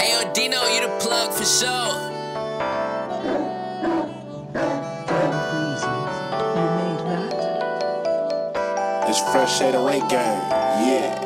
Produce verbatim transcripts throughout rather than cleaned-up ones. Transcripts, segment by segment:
Ayo, Dino, you the plug for sure. Breezy, you made that? It's fresh eight oh eight gang, yeah.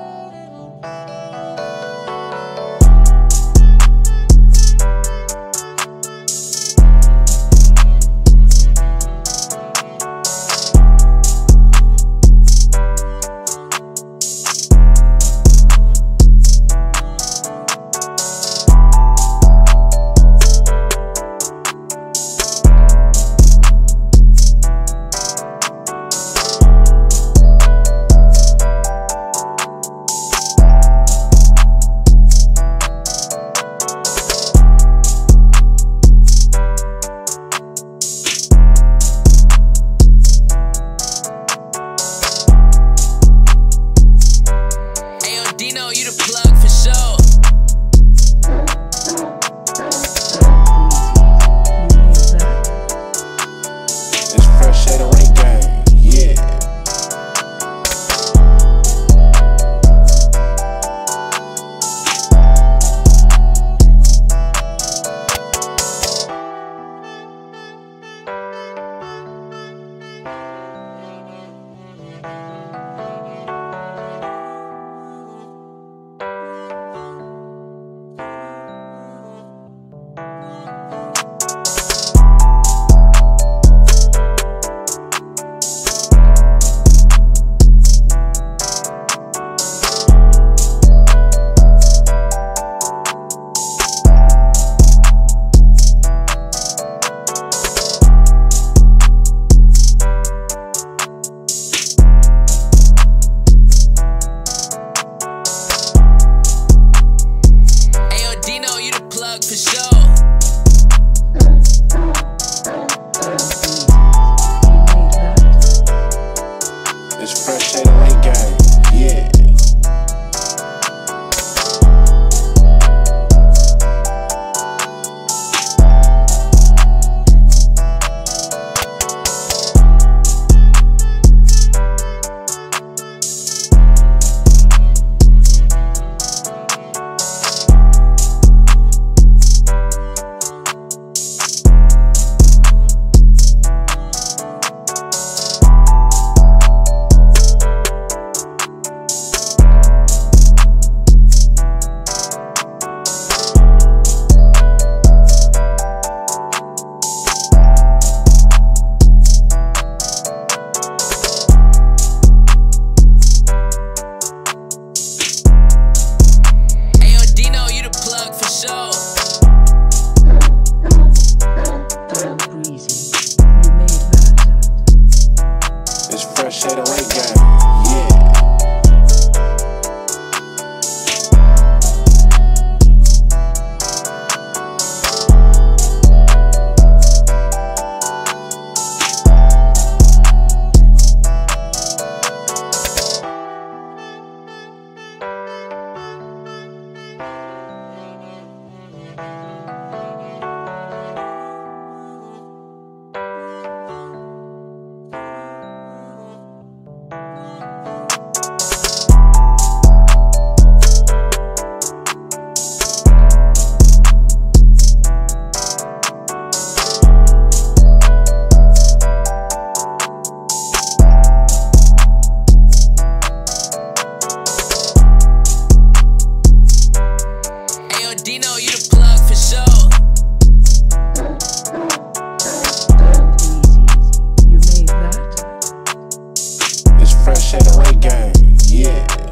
Dino, you the plug for sure. It's fresh eight oh eight gang, yeah. For sure. It's fresh eight oh eight gang, yeah. Fresh eight oh eight gang, yeah. Dino, you the plug for sure. You made that? It's fresh eight oh eight gang, yeah.